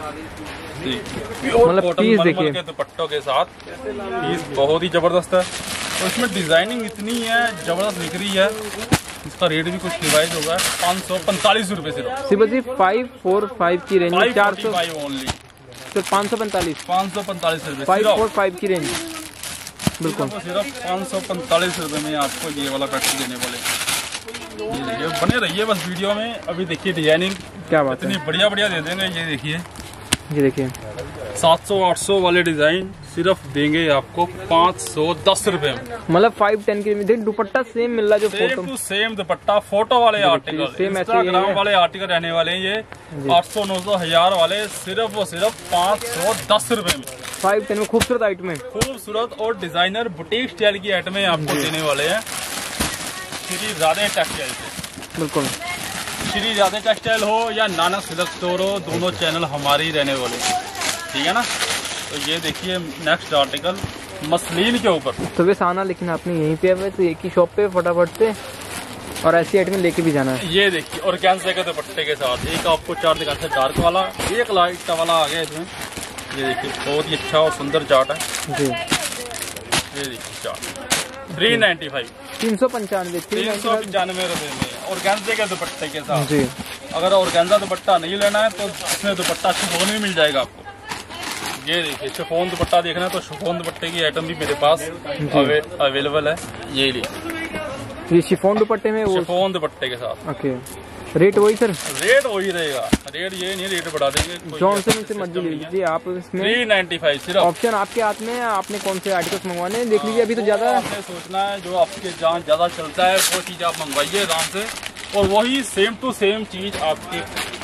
B: मतलब पीस देखिए के दुपट्टों के साथ पीस बहुत ही जबरदस्त है, और इसमें डिजाइनिंग इतनी है जबरदस्त दिख रही है। इसका रेट भी कुछ रिवाइज होगा, पाँच सौ पैंतालीस रूपए सिर्फ,
A: सिर्फ सिर्फ फाइव फोर फाइव की रेंज में, चार सौ
B: ओनली,
A: सिर्फ पाँच सौ पैंतालीस,
B: पाँच सौ पैंतालीस रूपए,
A: फाइव फोर फाइव की रेंज, बिल्कुल
B: सिर्फ पाँच सौ पैंतालीस रुपए में आपको ये वाला पैटर्न देने वाले। ये देखिए, बने रहिए बस वीडियो में। अभी देखिए डिजाइनिंग
A: क्या बात
B: इतनी बढ़िया बढ़िया दे देंगे। ये देखिए,
A: ये देखिए
B: सात सौ आठ सौ वाले डिजाइन सिर्फ देंगे आपको पाँच सौ दस रुपए में।
A: मतलब फाइव टेन के में दुपट्टा सेम मिल रहा है, जो
B: same to same dupatta, photo वाले आर्टिकल, इंस्टाग्राम वाले आर्टिकल रहने वाले हैं। ये आठ सौ नौ सौ हजार वाले सिर्फ और सिर्फ पाँच सौ दस रुपए में।
A: फाइव टेन में खूबसूरत आइटम है,
B: खूबसूरत और डिजाइनर बुटीक स्टाइल की आइटमें आपको देने वाले हैं श्री राधे टेक्सटाइल से।
A: बिल्कुल,
B: श्री राधे टेक्सटाइल हो या नानक सिल्क स्टोर हो, दोनों चैनल हमारे ही रहने वाले हैं, ठीक है ना। तो ये देखिए नेक्स्ट आर्टिकल मसलिन के ऊपर।
A: तो वैसे आना लेकिन आपने यहीं पे है तो एक ही शॉप पे फटाफट से, और ऐसी आइटम लेके भी जाना है।
B: ये देखिए और कैंसे के दुपट्टे के साथ एक आपको चार्ट दिखा है, डार्क वाला, एक लाइट वाला आ गया इसमें। ये देखिए बहुत ही अच्छा और सुंदर चार्ट है जी। ये देखिए चार्ट थ्री नाइन्टी फाइव
A: तीन सौ पंचानवे
B: तीन सौ पंचानवे रुपए में और कैंसे के दुपट्टे के साथ
A: जी।
B: अगर और कैंसा दुपट्टा नहीं लेना है तो इसमें दुपट्टा शिफॉन भी मिल जाएगा आपको। ये देखिए शिफॉन दुपट्टा देखना है तो शिफॉन दुपट्टे की आइटम भी मेरे पास अवे, अवेलेबल है। ये लीजिए,
A: ये शिफॉन दुपट्टे में वो
B: शिफॉन दुपट्टे के साथ।
A: ओके, रेट वही सर?
B: रेट वही रहेगा, रेट ये नहीं रेट बढ़ा देंगे।
A: जॉन से मुझसे मर्जी ले लीजिए आप, इसमें
B: थ्री नाइन्टी फाइव सिर्फ।
A: ऑप्शन आपके हाथ में है, आपने कौन से आर्टिकल्स मंगवाने हैं देख लीजिए। अभी तो ज्यादा
B: आपने सोचना है जो आपके जहाँ ज्यादा चलता है वो चीज आप मंगवाइए आराम से, और वही सेम टू सेम चीज आपके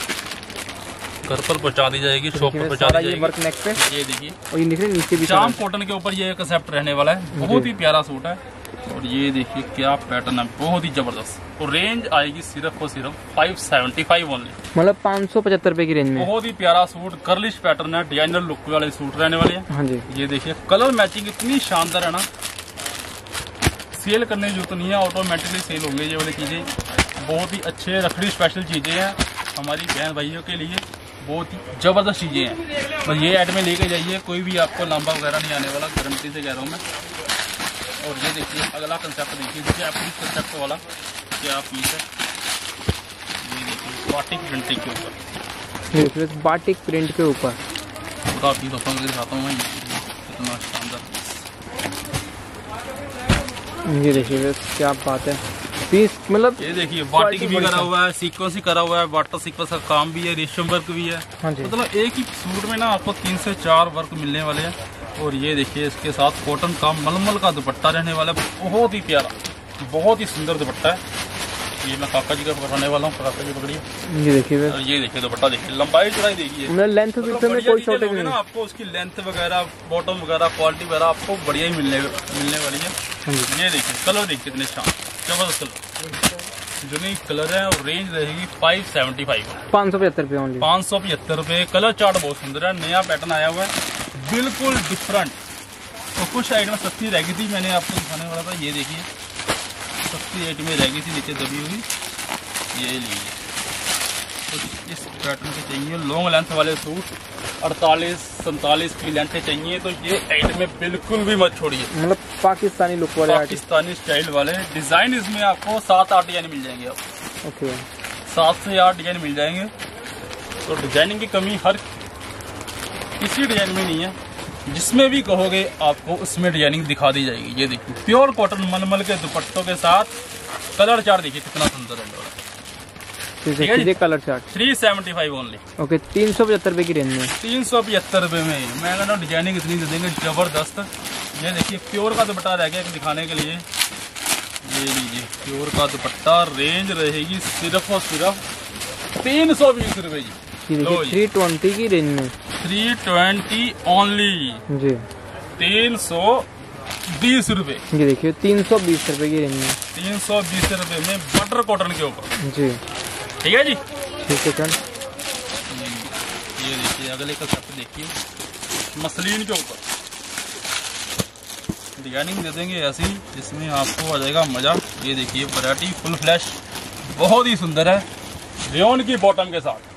B: घर पर पहुंचा दी जाएगी, शॉप पर पहुंचा दी जाएगी।
A: वर्क नेक पे
B: ये देखिए,
A: और ये देख रहे नीचे भी
B: जाम कॉटन के ऊपर ये कंसेप्ट रहने वाला है, बहुत ही प्यारा सूट है। और ये देखिए क्या पैटर्न है, बहुत ही जबरदस्त। और रेंज आएगी सिर्फ और सिर्फ फाइव सेवेंटी फाइव ओनली,
A: मतलब पाँच सौ पचहत्तर रुपए की रेंज में।
B: बहुत ही प्यारा सूट, गर्लिश पैटर्न है, डिजाइनर लुक वाले सूट रहने वाले हैं।
A: हाँ जी,
B: ये देखिए कलर मैचिंग इतनी शानदार है ना, सेल करने की जरूरत नहीं है, ऑटोमेटिकली सेल होंगे ये वाली चीजें। बहुत ही अच्छे रखड़ी स्पेशल चीजें हैं हमारी बहन भाइयों के लिए, बहुत ही जबरदस्त चीजें हैं। बस ये आइटमें लेके जाइए, कोई भी आपको लंबा वगैरह नहीं आने वाला, गारंटी से कह रहा हूँ मैं। और ये देखिए अगला कंसेप्ट देखिए, देखिए आपकी कंसेप्ट वाला क्या पीस है। ये देखिए बाटिक प्रिंटिंग के ऊपर,
A: बाटिक प्रिंट के ऊपर
B: पूरा पीस अपन दिखाता हूँ मैं, कितना शानदार।
A: ये देखिए क्या बात है, पीस मतलब
B: ये देखिए बाटिक भी करा हुआ है, सीक्वेंस ही करा हुआ है, वाटर सीक्वेंस का काम भी है, रेशम वर्क भी है।
A: हाँ जी,
B: मतलब एक ही सूट में ना आपको तीन से चार वर्क मिलने वाले हैं। और ये देखिए इसके साथ कॉटन का मलमल का दुपट्टा रहने वाला है, बहुत ही प्यारा, बहुत ही सुंदर दुपट्टा है। ये मैं काका जी का पकड़ने वाला हूँ, काका जी पकड़िए।
A: ये देखिए,
B: और ये देखिए दुपट्टा देखिए, लंबाई चौड़ाई देखिए,
A: मतलब लेंथ में कोई शॉर्टेज नहीं
B: ना आपको, उसकी लेंथ वगैरह, बॉटम वगैरह, क्वालिटी वगैरह आपको बढ़िया ही मिलने मिलने वाली है। ये देखिए कलर देखिए कितने शान, जबरदस्त कलर, यूनिक कलर है। और रेंज रहेगी फाइव सेवेंटी फाइव
A: पाँच सौ पचहत्तर रुपए ओनली,
B: पाँच सौ पचहत्तर रुपए। कलर चार्ट बहुत सुंदर है, नया पैटर्न आया हुआ है, बिल्कुल डिफरेंट। तो कुछ आइटम सस्ती रह गई थी, मैंने आपको दिखाने वाला था। ये देखिए सस्ती आइटमें रह गई थी नीचे दबी हुई, ये लीजिए। तो इस पैटर्न के चाहिए लॉन्ग लेंथ वाले सूट, अड़तालीस सैंतालीस की लेंथ चाहिए तो ये आइटमें बिल्कुल भी मत छोड़िए।
A: मतलब पाकिस्तानी लुक वाले,
B: पाकिस्तानी स्टाइल वाले डिजाइन, इसमें आपको सात आठ डिजाइन मिल जाएंगे। आप
A: ओके,
B: सात से आठ डिजाइन मिल जाएंगे। तो डिजाइनिंग की कमी हर किसी डिजाइन में नहीं है, जिसमें भी कहोगे आपको उसमें डिजाइनिंग दिखा दी जाएगी। ये देखिए प्योर कॉटन मलमल के दुपट्टों के साथ कलर चार्ट देखिए कितना सुंदर है।
A: देखिए colour chart
B: three seventy five only,
A: okay, तीन सौ पचहत्तर रुपए की रेंज में,
B: तीन सौ पचहत्तर रुपए में। मैं कहना डिजाइनिंग इतनी दे देंगे जबरदस्त। ये देखिए प्योर का दुपट्टा रह गया दिखाने के लिए, ये लीजिए प्योर का दुपट्टा, रेंज रहेगी सिर्फ और सिर्फ तीन सौ बीस रुपए जी।
A: थ्री ट्वेंटी की रेंज में,
B: थ्री ट्वेंटी ओनली
A: जी,
B: तीन सौ बीस रुपए।
A: ये देखिए तीन सौ बीस रुपए की रेंज में,
B: तीन सौ बीस रुपए में बटर कॉटन के ऊपर
A: जी,
B: ठीक है जी,
A: ठीक है सर।
B: ये देखिए अगले का सब देखिए मसलिन के ऊपर डिजाइनिंग दे देंगे ऐसी, जिसमें आपको आ जाएगा मजा। ये देखिए वैरायटी फुल फ्लैश, बहुत ही सुंदर है, रेयन की बॉटम के साथ।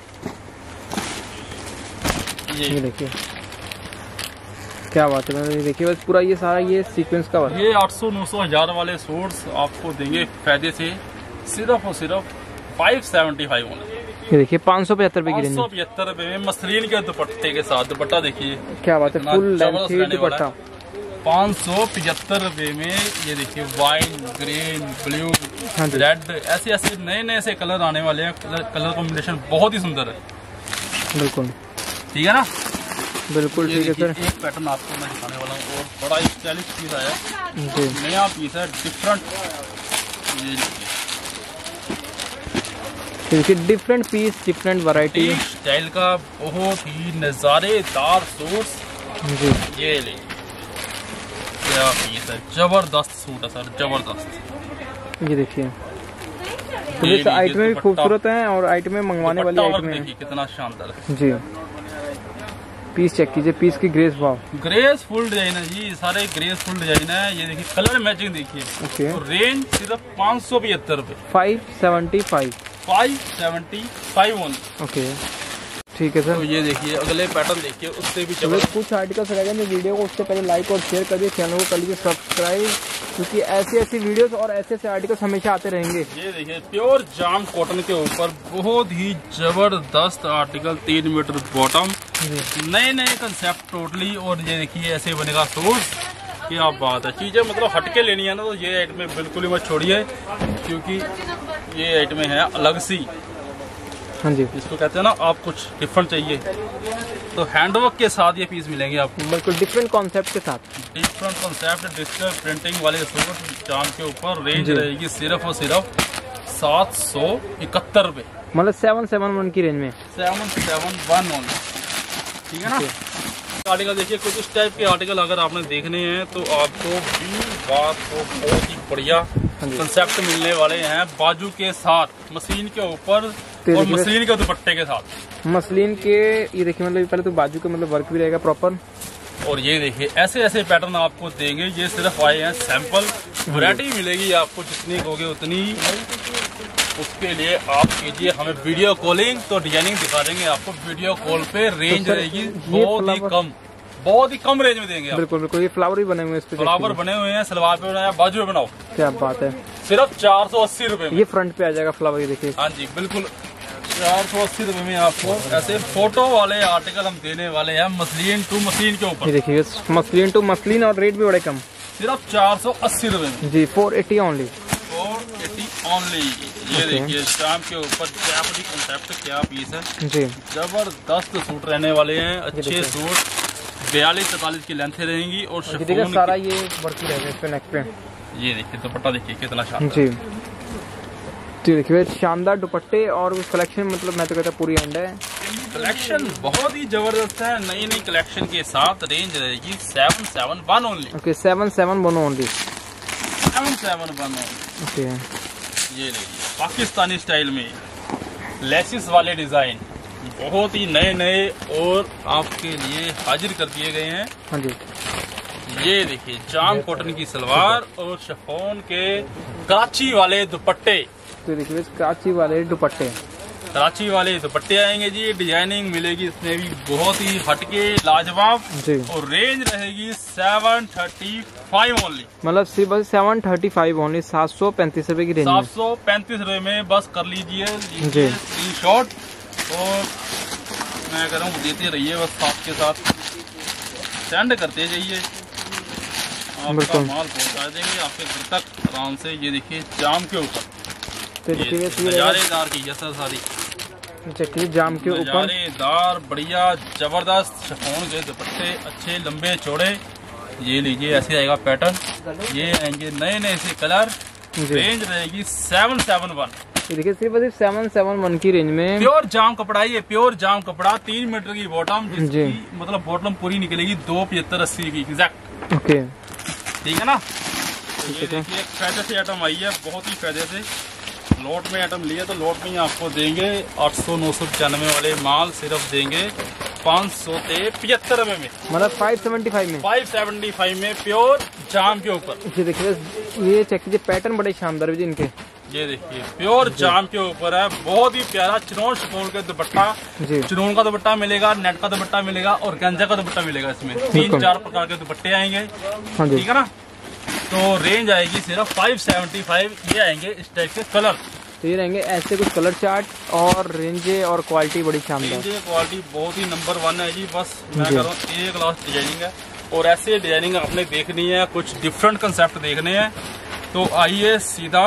B: ये,
A: ये देखिए क्या बात है, ये देखिए बस पूरा ये सारा ये सीक्वेंस का वर्क।
B: ये आठ सौ नौ सौ हजार वाले सूट्स आपको देंगे फायदे से सिर्फ और सिर्फ फाइव सेवेंटी फाइव होना।
A: ये देखिए पाँच सौ पचहत्तर रुपए की रेंज,
B: पाँच सौ पचहत्तर रुपए में मसलिन के दुपट्टे के साथ। दुपट्टा देखिए
A: क्या बात है, फुल लेंथ दुपट्टा,
B: पाँच सौ पचहत्तर रुपए में ये देखिए वाइन, ग्रीन, ब्लू, रेड, ऐसे ऐसे नए नए ऐसे कलर आने वाले हैं। कलर कलर कॉम्बिनेशन बहुत ही सुंदर है। बिल्कुल ठीक है ना, बिल्कुल ठीक है सर। एक पैटर्न आपको मैं दिखाने वाला हूँ और बड़ा स्टाइलिश पीस आया, नया पीस है, डिफरेंट। ये
A: देखिए different piece, different variety
B: style का बहुत ही नजारेदार सूट जी। ये ले क्या पीस है, जबरदस्त सूट है सर, जबरदस्त।
A: ये देखिए तो आइटमें भी खूबसूरत हैं और आइटमें मंगवाने वाली आइटमें हैं।
B: कितना शानदार है जी।
A: पीस चेक कीजिए, पीस की ग्रेस वाव,
B: ग्रेसफुल डिजाइन है जी, सारे ग्रेसफुल डिजाइन है। ये देखिए कलर मैचिंग देखिए। ओके। और रेंज सिर्फ पाँच सौ पचहत्तर रूपए,
A: five seventy five
B: five seventy five only.
A: Okay ठीक है सर।
B: तो ये देखिए अगले पैटर्न देखिए, उससे भी
A: तो कुछ आर्टिकल्स रहेगा जो वीडियो को उससे पहले लाइक और शेयर कर दिए, चैनल को कर लीजिए सब्सक्राइब, क्योंकि ऐसी ऐसी वीडियोस और ऐसे ऐसे आर्टिकल्स हमेशा आते रहेंगे।
B: ये देखिए प्योर जाम कॉटन के ऊपर बहुत ही जबरदस्त आर्टिकल, तीन मीटर बॉटम, नए नए कंसेप्ट टोटली। और ये देखिए ऐसे बनेगा सूट, क्या बात है। चीजें मतलब हटके लेनी है ना तो ये आइटमें बिल्कुल ही मत छोड़िए, क्योंकि ये आइटमें है अलग सी।
A: हाँ जी,
B: इसको कहते हैं ना आप कुछ डिफरेंट चाहिए तो हैंडवर्क के साथ ये पीस मिलेंगे आपको,
A: बिल्कुल डिफरेंट कॉन्सेप्ट के साथ।
B: डिफरेंट कॉन्सेप्ट, डिजिटल प्रिंटिंग वाले सूट जाम के ऊपर। रेंज रहेगी सिर्फ और सिर्फ सात सौ इकहत्तर रूपए,
A: मतलब सेवन सेवन वन की रेंज में,
B: सेवन सेवन वन ओनली। ठीक है ना। आर्टिकल देखिए, कुछ इस टाइप के आर्टिकल अगर आपने देखने हैं तो आपको बात को बहुत ही बढ़िया कंसेप्ट मिलने वाले हैं, बाजू के साथ, मशीन के ऊपर और मशीन के दुपट्टे के साथ।
A: मशीन के ये देखिए, मतलब पहले तो बाजू का मतलब वर्क भी रहेगा प्रॉपर।
B: और ये देखिए ऐसे ऐसे पैटर्न आपको देंगे। ये सिर्फ आए हैं सैंपल, वैरायटी मिलेगी आपको जितनी कहोगे उतनी। उसके लिए आप कीजिए हमें वीडियो कॉलिंग, तो डिजाइनिंग दिखा देंगे आपको वीडियो कॉल पे। रेंज
A: तो
B: रहेगी बहुत ही कम, बहुत ही कम रेंज में देंगे।
A: बिल्कुल बिल्कुल, ये फ्लावर भी बने हुए हैं,
B: फ्लावर बने हुए हैं, सलवार पे बनाया, बाजू में बनाओ।
A: क्या बात है,
B: सिर्फ चार सौ अस्सी रूपए में
A: ये फ्रंट पे आ जाएगा फ्लावर। ये देखिए,
B: हाँ जी बिल्कुल, चार सौ अस्सी रूपए में आपको ऐसे फोटो वाले आर्टिकल हम देने वाले हैं, मसलिन टू मसलिन के ऊपर।
A: ये देखिए मसलिन टू मसलिन, और रेट भी बड़े कम,
B: सिर्फ चार सौ अस्सी रूपए में
A: जी, four eighty only,
B: four eighty only. ये देखिए शाम के ऊपर क्या बड़ी कंसेप्ट, क्या पीस है जी, जबरदस्त सूट रहने वाले हैं। अच्छे सूट बयालीस तैतालीस की लेंथ रहेंगी और
A: सारा ये वर्क रहेगा इस पे, नेक पे।
B: ये देखिए दुपट्टा देखिए कितना शानदार
A: जी, तो देखिए शानदार दुपट्टे और कलेक्शन, मतलब मैं तो कहता पूरी एंड है।
B: कलेक्शन बहुत ही जबरदस्त है, नई नई कलेक्शन के साथ। रेंज रहेगी seven seven one only.
A: Okay, seven seven one only,
B: seven seven one only.
A: Okay,
B: ये देखिए पाकिस्तानी स्टाइल में लेसिस वाले डिजाइन बहुत ही नए नए और आपके लिए हाजिर कर दिए गए हैं।
A: हाँ जी,
B: ये देखिए जाम कॉटन की सलवार और शिफॉन के कराची वाले दुपट्टे।
A: तो देखिए कराची वाले दुपट्टे,
B: कराची वाले दुपट्टे आएंगे जी। डिजाइनिंग मिलेगी इसमें भी बहुत ही हटके, लाजवाब जी। और रेंज रहेगी सेवन थर्टी फाइव ओनली,
A: मतलब सिर्फ सेवन थर्टी फाइव ओनली, सात सौ पैंतीस रूपए की रेंज,
B: सात सौ पैंतीस रूपए में बस कर लीजिए स्क्रीन शॉट। और मैं कह रहा हूँ देते रहिए, बस साथ के साथ सेंड करते जाइए, आपका माल पहुंचा देंगे आपके घर तक आराम से। ये देखिए जाम के ऊपर नजारेदार की जैसा सारी
A: देखिए जाम के ऊपर
B: नजारेदार बढ़िया जबरदस्त शिफॉन के दुपट्टे, अच्छे लंबे चौड़े। ये लीजिए ऐसे आएगा पैटर्न। ये आएंगे नए नए से कलर। रेंज रहेगी सेवन सेवन वन।
A: देखिए सिर्फ सिर्फ सेवन सेवन वन की रेंज में
B: प्योर जाम कपड़ा, ये प्योर जाम कपड़ा, तीन मीटर की बॉटम, जिसकी मतलब बॉटम पूरी निकलेगी दो पचहत्तर अस्सी की एग्जैक्ट।
A: ओके
B: ठीक है ना। ये देखिए फायदे से आइटम आई है, बहुत ही फायदे से। लॉट में आइटम लिए तो लॉट में ही आपको देंगे आठ सौ नौ सौ पचानवे वाले माल सिर्फ देंगे पाँच सौ से पचहत्तर रुपए में,
A: मतलब फाइव सेवेंटी फाइव में,
B: फाइव सेवेंटी फाइव में प्योर जाम के ऊपर।
A: ये देखिए ये चेक कीजिए, पैटर्न बड़े शानदार है जी इनके।
B: ये देखिए प्योर जाम के ऊपर है, बहुत ही प्यारा चिनोन शिफॉन का दुपट्टा। चिनोन का दुपट्टा मिलेगा, नेट का दुपट्टा मिलेगा और गेंजा का दुपट्टा मिलेगा। इसमें तीन चार प्रकार के दुपट्टे आएंगे। ठीक है ना। तो रेंज आएगी सिर्फ फाइव सेवेंटी फाइव। ये आएंगे इस टाइप के कलर,
A: तो ये रहेंगे ऐसे कुछ कलर चार्ट और रेंजे और क्वालिटी बड़ी शानदार।
B: रेंजे क्वालिटी बहुत ही नंबर वन है जी। बस मैं कह रहा हूँ एक लास्ट डिजाइनिंग है, और ऐसे डिजाइनिंग आपने देखनी है, कुछ डिफरेंट कंसेप्ट देखने हैं, तो आइए सीधा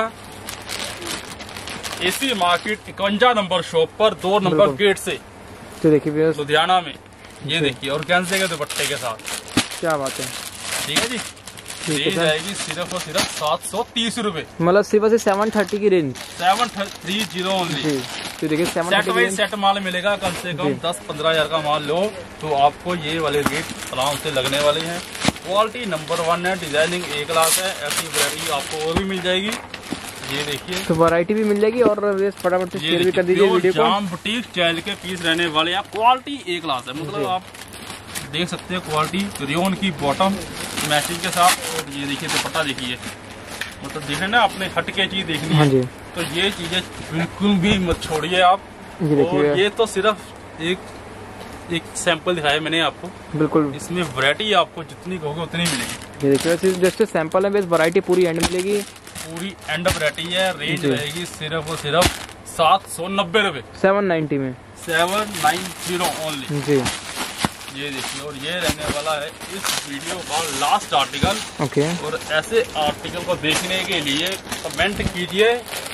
B: एसी मार्केट इक्यावन नंबर शॉप पर, दो नंबर गेट से।
A: तो देखिए
B: लुधियाना में, ये देखिए, और कैंसे के दुपट्टे के साथ, क्या
A: बात है।
B: ठीक है जी, रेंज जाएगी सिर्फ और सिर्फ सात सौ तीस रूपए,
A: मतलब सिर्फ से सेवन थर्टी की range,
B: seven three zero only.
A: तो देखिए
B: सेट वाइज सेट माल मिलेगा, कम से कम दस पंद्रह हजार का माल लो तो आपको ये वाले रेट आराम से लगने वाले हैं। क्वालिटी नंबर वन है, डिजाइनिंग एक क्लास है, ऐसी वैरायटी आपको और भी मिल जाएगी। ये देखिए,
A: तो वैरायटी भी मिल जाएगी और फटाफट से शेयर भी कर दीजिए वीडियो को।
B: जाम बुटीक स्टाइल के पीस रहने वाले हैं, क्वालिटी एक क्लास है, मतलब आप देख सकते हैं क्वालिटी। रियोन की बॉटम मैचिंग के साथ, और ये देखिए दुपट्टा देखिए, मतलब देखे ना आपने हटके चीज देखनी है।
A: हाँ जी।
B: तो ये चीजें बिल्कुल भी मत छोड़िए आप।
A: ये देखिए,
B: और ये तो सिर्फ एक एक सैंपल दिखाया मैंने आपको,
A: बिल्कुल
B: इसमें वैरायटी आपको जितनी कहोगे उतनी मिलेगी।
A: ये देखिए जस्ट सैंपल है, बस वैरायटी पूरी एंड मिलेगी,
B: पूरी एंड वैरायटी है। रेंज रहेगी सिर्फ और सिर्फ सात सौ नब्बे रूपए,
A: सेवन नाइन्टी में,
B: सेवन नाइन जीरो ओनली
A: जी।
B: ये देखिए, और ये रहने वाला है इस वीडियो का लास्ट आर्टिकल।
A: ओके।
B: और ऐसे आर्टिकल को देखने के लिए कमेंट कीजिए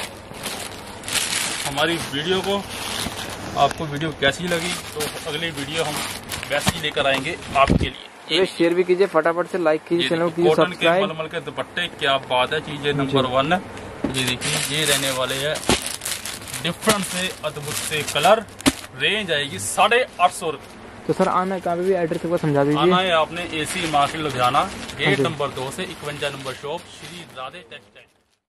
B: हमारी वीडियो को, आपको वीडियो कैसी लगी, तो अगली वीडियो हम वैसे ही लेकर आएंगे आपके लिए।
A: ये शेयर भी कीजिए, फटाफट से लाइक कीजिए, चैनल को कीजिए सब्सक्राइब।
B: मलमल के दुपट्टे, क्या बात है, चीजें नंबर वन है। ये देखिए, ये रहने वाले हैं डिफरेंट से अद्भुत से कलर। रेंज आएगी साढ़े आठ सौ रूपये।
A: तो सर आना है कहाँ पे भी, एड्रेस को समझा दीजिए।
B: आना है आपने AC market Ludhiana, gate number दो से इक्यावन number shop, Shri Radhe textile.